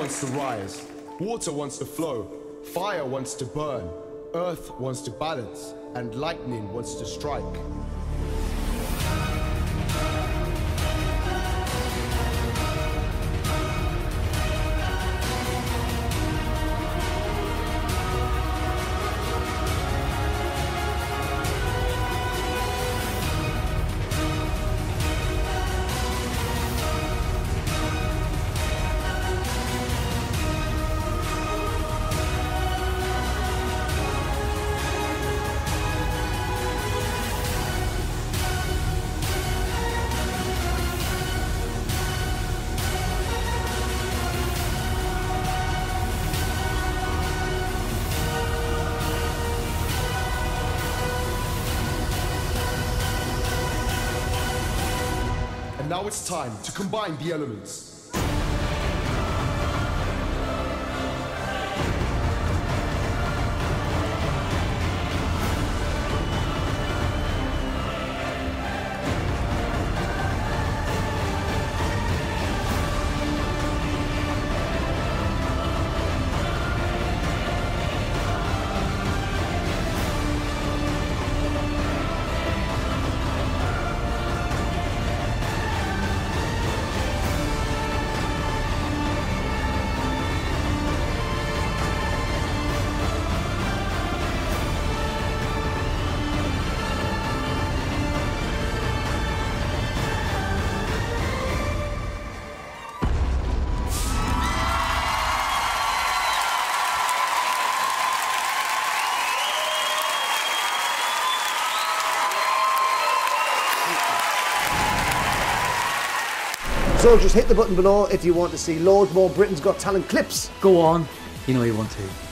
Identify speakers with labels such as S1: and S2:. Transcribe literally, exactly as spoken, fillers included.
S1: wants to rise, water wants to flow, fire wants to burn, earth wants to balance, and lightning wants to strike. And now it's time to combine the elements.
S2: So just hit the button below if you want to see loads more Britain's Got Talent clips.
S3: Go on, you know you want to.